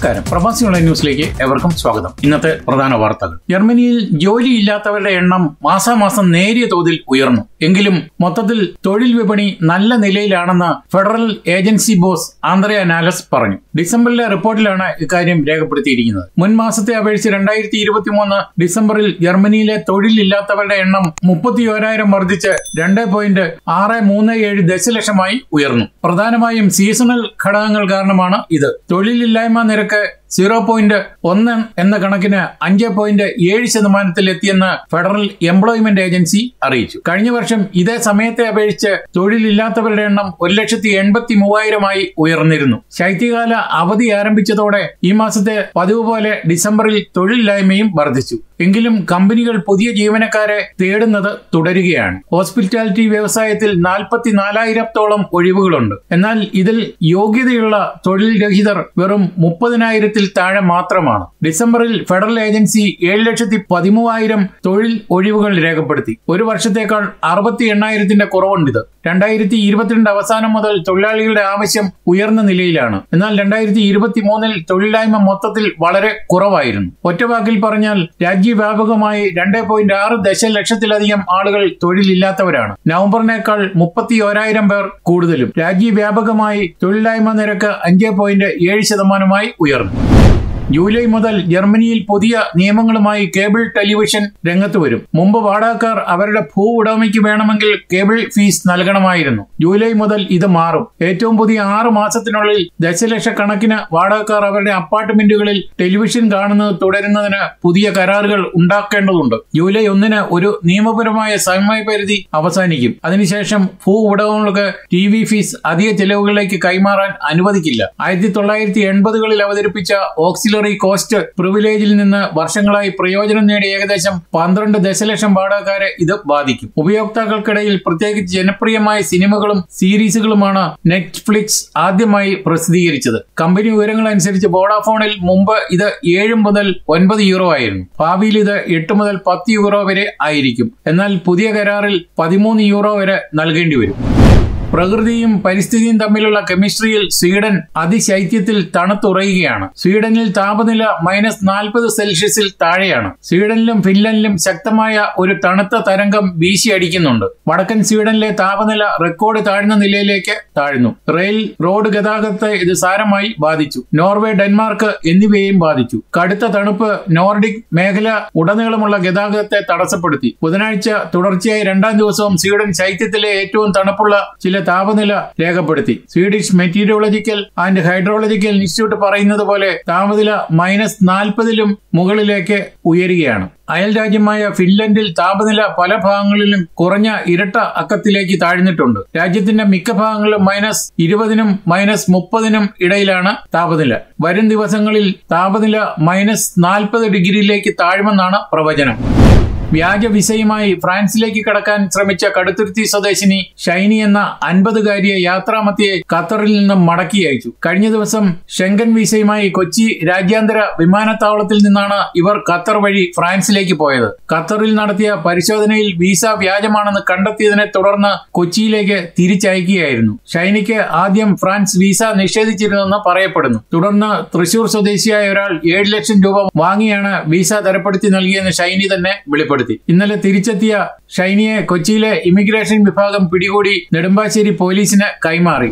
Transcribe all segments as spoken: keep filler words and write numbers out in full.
നമസ്കാരം. പ്രവാസിയോൺലൈൻ ന്യൂസിലേക്ക് എവർക്കും സ്വാഗതം. ഇന്നത്തെ പ്രധാന വാർത്തകൾ. ജർമ്മനിയിൽ ജോലിയില്ലാത്തവരുടെ എണ്ണം മാസാമാസം നേരിയ തോതിൽ ഉയർന്നു. എങ്കിലും മൊത്തത്തിൽ തൊഴിൽ വിപണി നല്ല നിലയിലാണെന്ന് ഫെഡറൽ ഏജൻസി ബോസ് ആന്ത്രിയ നാലസ് പറഞ്ഞു. ഡിസംബറിലെ റിപ്പോർട്ടിലാണ് ഇക്കാര്യം രേഖപ്പെടുത്തിയിരിക്കുന്നത്. മുൻ മാസത്തെ അപേക്ഷിച്ച് രണ്ടായിരത്തി ഇരുപത്തി മൂന്ന് ഡിസംബറിൽ ജർമ്മനിയിലെ തൊഴിലില്ലാത്തവരുടെ എണ്ണം മുപ്പത്തി ഓരായിരം വർദ്ധിച്ച് രണ്ട് പോയിന്റ് ആറ് മൂന്ന് ഏഴ് ദശലക്ഷമായി ഉയർന്നു. പ്രധാനമായും സീസണൽ ഘടകങ്ങൾ കാരണമാണ് ഇത്. തൊഴിലില്ലായ്മ നിരക്ക് സീറോ പോയിന്റ് ഒന്ന് എന്ന കണക്കിന് അഞ്ച് പോയിന്റ് ഏഴ് ശതമാനത്തിൽ എത്തിയെന്ന് ഫെഡറൽ എംപ്ലോയ്മെന്റ് ഏജൻസി അറിയിച്ചു. കഴിഞ്ഞ വർഷം ഇതേ സമയത്തെ അപേക്ഷിച്ച് തൊഴിലില്ലാത്തവരുടെ എണ്ണം ഒരു ലക്ഷത്തി എൺപത്തി മൂവായിരമായി ഉയർന്നിരുന്നു. ശൈത്യകാല അവധി ആരംഭിച്ചതോടെ ഈ മാസത്തെ പതിവ് പോലെ ഡിസംബറിൽ തൊഴിലില്ലായ്മയും വർദ്ധിച്ചു. എങ്കിലും കമ്പനികൾ പുതിയ ജീവനക്കാരെ തേടുന്നത് തുടരുകയാണ്. ഹോസ്പിറ്റാലിറ്റി വ്യവസായത്തിൽ നാൽപ്പത്തി നാലായിരത്തോളം ഒഴിവുകളുണ്ട്. എന്നാൽ ഇതിൽ യോഗ്യതയുള്ള തൊഴിൽ രഹിതർ വെറും മുപ്പതിനായിരത്തിൽ താഴെ മാത്രമാണ്. ഡിസംബറിൽ ഫെഡറൽ ഏജൻസി ഏഴ് ലക്ഷത്തി പതിമൂവായിരം തൊഴിൽ ഒഴിവുകൾ രേഖപ്പെടുത്തി. ഒരു വർഷത്തേക്കാൾ അറുപത്തി എണ്ണായിരത്തിന്റെ കുറവുണ്ടിത്. രണ്ടായിരത്തി ഇരുപത്തിരണ്ട് അവസാനം മുതൽ തൊഴിലാളികളുടെ ആവശ്യം ഉയർന്ന നിലയിലാണ്. എന്നാൽ രണ്ടായിരത്തി ഇരുപത്തി മൂന്നിൽ തൊഴിലില്ലായ്മ മൊത്തത്തിൽ വളരെ കുറവായിരുന്നു. ഒറ്റവാക്കിൽ പറഞ്ഞാൽ രാജ്യവ്യാപകമായി രണ്ട് പോയിന്റ് ആറ് ദശലക്ഷത്തിലധികം ആളുകൾ തൊഴിലില്ലാത്തവരാണ്. നവംബറിനേക്കാൾ മുപ്പത്തി ഓരായിരം പേർ കൂടുതലും. രാജ്യവ്യാപകമായി തൊഴിലില്ലായ്മ നിരക്ക് അഞ്ച് പോയിന്റ് ഏഴ് ശതമാനമായി ഉയർന്നു. ജൂലൈ മുതൽ ജർമ്മനിയിൽ പുതിയ നിയമങ്ങളുമായി കേബിൾ ടെലിവിഷൻ രംഗത്ത് വരും. മുമ്പ് വാടകക്കാർ അവരുടെ ഭൂ ഉടമയ്ക്ക് വേണമെങ്കിൽ കേബിൾ ഫീസ് നൽകണമായിരുന്നു. ജൂലൈ മുതൽ ഇത് മാറും. ഏറ്റവും പുതിയ ആറ് മാസത്തിനുള്ളിൽ ദശലക്ഷക്കണക്കിന് വാടകക്കാർ അവരുടെ അപ്പാർട്ട്മെന്റുകളിൽ ടെലിവിഷൻ കാണുന്നത് തുടരുന്നതിന് പുതിയ കരാറുകൾ ഉണ്ടാക്കേണ്ടതുണ്ട്. ജൂലൈ ഒന്നിന് ഒരു നിയമപരമായ സമയപരിധി അവസാനിക്കും. അതിനുശേഷം ഭൂ ഉടമകൾക്ക് ടി വി ഫീസ് അധിക ചെലവുകളിലേക്ക് കൈമാറാൻ അനുവദിക്കില്ല. ആയിരത്തി തൊള്ളായിരത്തി എൺപതുകളിൽ അവതരിപ്പിച്ച ഓക്സിലറി കോസ്റ്റ് പ്രിവിലേജിൽ നിന്ന് വർഷങ്ങളായി പ്രയോജനം നേടിയ ഏകദേശം പന്ത്രണ്ട് ദശലക്ഷം വാടകക്കാരെ ഇത് ബാധിക്കും. ഉപയോക്താക്കൾക്കിടയിൽ പ്രത്യേകിച്ച് ജനപ്രിയമായ സിനിമകളും സീരീസുകളുമാണ് നെറ്റ്ഫ്ലിക്സ് ആദ്യമായി പ്രസിദ്ധീകരിച്ചത്. കമ്പനി വിവരങ്ങൾ അനുസരിച്ച് വോഡാഫോണിൽ മുമ്പ് ഇത് ഏഴ് മുതൽ ഒൻപത് യൂറോ ആയിരുന്നു. ഭാവിയിൽ ഇത് എട്ട് മുതൽ പത്ത് യൂറോ വരെ ആയിരിക്കും. എന്നാൽ പുതിയ കരാറിൽ പതിമൂന്ന് യൂറോ വരെ നൽകേണ്ടി വരും. പ്രകൃതിയും പരിസ്ഥിതിയും തമ്മിലുള്ള കെമിസ്ട്രിയിൽ സ്വീഡൻ അതിശൈത്യത്തിൽ തണുത്തുറയുകയാണ്. സ്വീഡനിൽ താപനില മൈനസ് നാൽപ്പത് സെൽഷ്യസിൽ താഴെയാണ്. സ്വീഡനിലും ഫിൻലൻഡിലും ശക്തമായ ഒരു തണുത്ത തരംഗം വീശിയടിക്കുന്നുണ്ട്. വടക്കൻ സ്വീഡനിലെ താപനില റെക്കോർഡ് താഴ്ന്ന നിലയിലേക്ക് താഴ്ന്നു. റെയിൽ റോഡ് ഗതാഗതത്തെ ഇത് സാരമായി ബാധിച്ചു. നോർവേ, ഡെൻമാർക്ക് എന്നിവയെയും ബാധിച്ചു. കടുത്ത തണുപ്പ് നോർഡിക് മേഖല ഉടനീളമുള്ള ഗതാഗതത്തെ തടസ്സപ്പെടുത്തി. ബുധനാഴ്ച തുടർച്ചയായി രണ്ടാം ദിവസവും സ്വീഡൻ ശൈത്യത്തിലെ ഏറ്റവും തണുപ്പുള്ള ചില താപനില രേഖപ്പെടുത്തി. Swedish meteorological and hydrological institute പറയുന്നത് പോലെ താപനില മൈനസ് നാൽപ്പതിലും മുകളിലേക്ക് ഉയരുകയാണ്. അയൽ രാജ്യമായ ഫിൻലൻഡിൽ താപനില പല ഭാഗങ്ങളിലും കുറഞ്ഞ ഇരട്ട അക്കത്തിലേക്ക് താഴ്ന്നിട്ടുണ്ട്. രാജ്യത്തിന്റെ മിക്ക ഭാഗങ്ങളിലും മൈനസ് ഇരുപതിനും മൈനസ് മുപ്പതിനും ഇടയിലാണ് താപനില. വരും ദിവസങ്ങളിൽ താപനില മൈനസ് നാൽപ്പത് ഡിഗ്രിയിലേക്ക് താഴുമെന്നാണ് പ്രവചനം. വ്യാജ വിസയുമായി ഫ്രാൻസിലേക്ക് കടക്കാൻ ശ്രമിച്ച കടുത്തുരുത്തി സ്വദേശിനി ഷൈനി എന്ന അൻപതുകാരിയെ യാത്രാമധ്യേ ഖത്തറിൽ നിന്നും മടക്കി അയച്ചു. കഴിഞ്ഞ ദിവസം ഷെങ്കൻ വിസയുമായി കൊച്ചി രാജ്യാന്തര വിമാനത്താവളത്തിൽ നിന്നാണ് ഇവർ ഖത്തർ വഴി ഫ്രാൻസിലേക്ക് പോയത്. ഖത്തറിൽ നടത്തിയ പരിശോധനയിൽ വിസ വ്യാജമാണെന്ന് കണ്ടെത്തിയതിനെ തുടർന്ന് കൊച്ചിയിലേക്ക് തിരിച്ചയക്കുകയായിരുന്നു. ഷൈനിക്ക് ആദ്യം ഫ്രാൻസ് വിസ നിഷേധിച്ചിരുന്നെന്ന് പറയപ്പെടുന്നു. തുടർന്ന് തൃശൂർ സ്വദേശിയായ ഒരാൾ ഏഴ് ലക്ഷം രൂപ വാങ്ങിയാണ് വിസ തരപ്പെടുത്തി നൽകിയെന്ന് ഷൈനി തന്നെ വെളിപ്പെടുത്തി. ഇന്നലെ തിരിച്ചെത്തിയ ഷൈനിയെ കൊച്ചിയിലെ ഇമിഗ്രേഷൻ വിഭാഗം പിടികൂടി നെടുമ്പാശ്ശേരി പോലീസിന് കൈമാറി.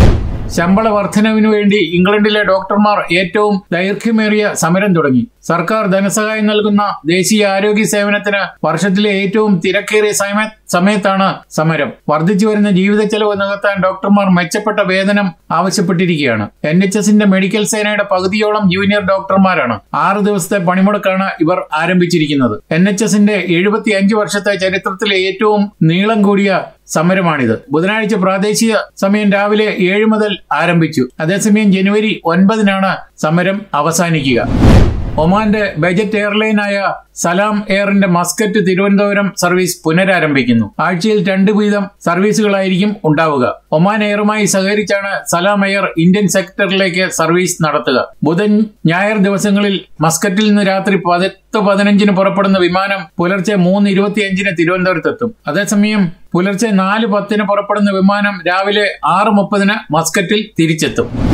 ശമ്പള വർധനവിനു വേണ്ടി ഇംഗ്ലണ്ടിലെ ഡോക്ടർമാർ ഏറ്റവും ദൈർഘ്യമേറിയ സമരം തുടങ്ങി. സർക്കാർ ധനസഹായം നൽകുന്ന ദേശീയ ആരോഗ്യ സേവനത്തിന് വർഷത്തിലെ ഏറ്റവും തിരക്കേറിയ സമയത്താണ് സമരം. വർദ്ധിച്ചു വരുന്ന ജീവിത ചെലവ് നികത്താൻ ഡോക്ടർമാർ മെച്ചപ്പെട്ട വേതനം ആവശ്യപ്പെട്ടിരിക്കുകയാണ്. എൻ എച്ച് എസിന്റെ മെഡിക്കൽ സേനയുടെ പകുതിയോളം ജൂനിയർ ഡോക്ടർമാരാണ്. ആറ് ദിവസത്തെ പണിമുടക്കാണ് ഇവർ ആരംഭിച്ചിരിക്കുന്നത്. എൻ എച്ച് എസിന്റെ എഴുപത്തി അഞ്ച് വർഷത്തെ ചരിത്രത്തിലെ ഏറ്റവും നീളം കൂടിയ സമരമാണിത്. ബുധനാഴ്ച പ്രാദേശിക സമയം രാവിലെ ഏഴ് മുതൽ ആരംഭിച്ചു. അതേസമയം ജനുവരി ഒൻപതിനാണ് സമരം അവസാനിക്കുക. ഒമാന്റെ ബജറ്റ് എയർലൈനായ സലാം എയറിന്റെ മസ്കറ്റ് തിരുവനന്തപുരം സർവീസ് പുനരാരംഭിക്കുന്നു. ആഴ്ചയിൽ രണ്ട് വീതം സർവീസുകളായിരിക്കും ഉണ്ടാവുക. ഒമാൻ എയറുമായി സഹകരിച്ചാണ് സലാം എയർ ഇന്ത്യൻ സെക്ടറിലേക്ക് സർവീസ് നടത്തുക. ബുധൻ, ഞായർ ദിവസങ്ങളിൽ മസ്കറ്റിൽ നിന്ന് രാത്രി പത്ത് പതിനഞ്ചിന് പുറപ്പെടുന്ന വിമാനം പുലർച്ചെ മൂന്ന് ഇരുപത്തിയഞ്ചിന് തിരുവനന്തപുരത്തെത്തും. അതേസമയം പുലർച്ചെ നാല് പത്തിന് പുറപ്പെടുന്ന വിമാനം രാവിലെ ആറ് മുപ്പതിന് മസ്കറ്റിൽ തിരിച്ചെത്തും.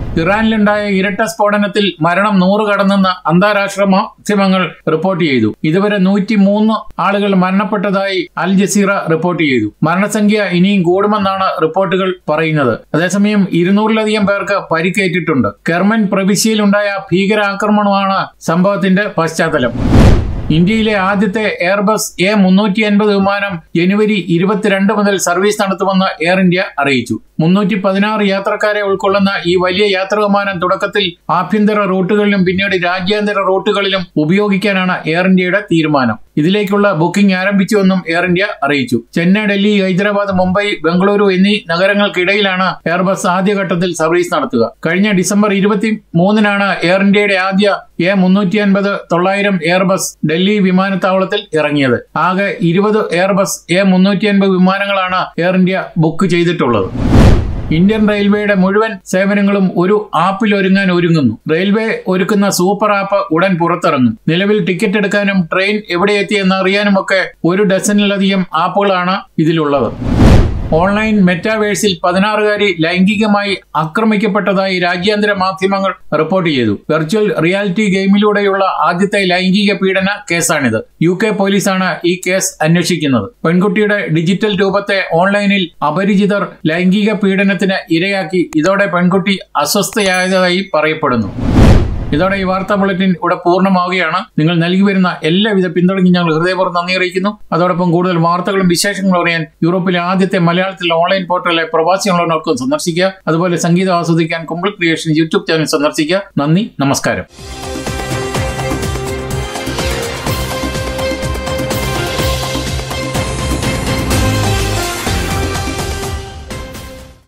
ഇറാനിലുണ്ടായ ഇരട്ട സ്ഫോടനത്തിൽ മരണം നൂറ് കടന്നെന്ന് അന്താരാഷ്ട്ര മാധ്യമങ്ങൾ റിപ്പോർട്ട് ചെയ്തു. ഇതുവരെ നൂറ്റി മൂന്ന് ആളുകൾ മരണപ്പെട്ടതായി അൽ ജസീറ റിപ്പോർട്ട് ചെയ്തു. മരണസംഖ്യ ഇനിയും കൂടുമെന്നാണ് റിപ്പോർട്ടുകൾ പറയുന്നത്. അതേസമയം ഇരുന്നൂറിലധികം പേർക്ക് പരിക്കേറ്റിട്ടുണ്ട്. കെർമൻ പ്രവിശ്യയിലുണ്ടായ ഭീകരാക്രമണമാണ് സംഭവത്തിന്റെ പശ്ചാത്തലം. ഇന്ത്യയിലെ ആദ്യത്തെ എയർബസ് എ മുന്നൂറ്റി അൻപത് വിമാനം ജനുവരി ഇരുപത്തിരണ്ട് മുതൽ സർവീസ് നടത്തുമെന്ന് എയർ ഇന്ത്യ അറിയിച്ചു. മുന്നൂറ്റി പതിനാറ് യാത്രക്കാരെ ഉൾക്കൊള്ളുന്ന ഈ വലിയ യാത്രാ വിമാനം തുടക്കത്തിൽ ആഭ്യന്തര റൂട്ടുകളിലും പിന്നീട് രാജ്യാന്തര റൂട്ടുകളിലും ഉപയോഗിക്കാനാണ് എയർ ഇന്ത്യയുടെ തീരുമാനം. ഇതിലേക്കുള്ള ബുക്കിംഗ് ആരംഭിച്ചുവെന്നും എയർ ഇന്ത്യ അറിയിച്ചു. ചെന്നൈ, ഡൽഹി, ഹൈദരാബാദ്, മുംബൈ, ബംഗളൂരു എന്നീ നഗരങ്ങൾക്കിടയിലാണ് എയർബസ് ആദ്യഘട്ടത്തിൽ സർവീസ് നടത്തുക. കഴിഞ്ഞ ഡിസംബർ ഇരുപത്തി മൂന്നിനാണ് എയർ ഇന്ത്യയുടെ ആദ്യ എ മുന്നൂറ്റി അൻപത് തൊള്ളായിരം എയർബസ് ഡൽഹി വിമാനത്താവളത്തിൽ ഇറങ്ങിയത്. ആകെ ഇരുപത് എയർബസ് എ മുന്നൂറ്റി അൻപത് വിമാനങ്ങളാണ് എയർ ഇന്ത്യ ബുക്ക് ചെയ്തിട്ടുള്ളത്. ഇന്ത്യൻ റെയിൽവേയുടെ മുഴുവൻ സേവനങ്ങളും ഒരു ആപ്പിൽ ഒരുങ്ങാൻ ഒരുങ്ങുന്നു. റെയിൽവേ ഒരുക്കുന്ന സൂപ്പർ ആപ്പ് ഉടൻ പുറത്തിറങ്ങും. നിലവിൽ ടിക്കറ്റ് എടുക്കാനും ട്രെയിൻ എവിടെ എത്തിയെന്ന് അറിയാനുമൊക്കെ ഒരു ഡസനിലധികം ആപ്പുകളാണ് ഇതിലുള്ളത്. ഓൺലൈൻ മെറ്റാവേഴ്സിൽ പതിനാറുകാരി ലൈംഗികമായി ആക്രമിക്കപ്പെട്ടതായി രാജ്യാന്തര മാധ്യമങ്ങൾ റിപ്പോർട്ട് ചെയ്തു. വെർച്വൽ റിയാലിറ്റി ഗെയിമിലൂടെയുള്ള ആദ്യത്തെ ലൈംഗിക പീഡന കേസാണിത്. യു കെ പോലീസാണ് ഈ കേസ് അന്വേഷിക്കുന്നത്. പെൺകുട്ടിയുടെ ഡിജിറ്റൽ രൂപത്തെ ഓൺലൈനിൽ അപരിചിതർ ലൈംഗിക പീഡനത്തിന് ഇരയാക്കി. ഇതോടെ പെൺകുട്ടി അസ്വസ്ഥയായതായി പറയപ്പെടുന്നു. ഇതോടെ ഈ വാർത്താ ബുള്ളറ്റിൻ ഇവിടെ പൂർണ്ണമാവുകയാണ്. നിങ്ങൾ നൽകി വരുന്ന എല്ലാവിധ പിന്തുണയ്ക്കും ഞങ്ങൾ ഹൃദയപൂർവ്വം നന്ദി അറിയിക്കുന്നു. അതോടൊപ്പം കൂടുതൽ വാർത്തകളും വിശേഷങ്ങളും അറിയാൻ യൂറോപ്പിലെ ആദ്യത്തെ മലയാളത്തിലെ ഓൺലൈൻ പോർട്ടലിലെ പ്രവാസിയുള്ളവർക്കും സന്ദർശിക്കുക. അതുപോലെ സംഗീതം ആസ്വദിക്കാൻ കുമ്പിൾ ക്രിയേഷൻ യൂട്യൂബ് ചാനൽ സന്ദർശിക്കുക. നന്ദി, നമസ്കാരം.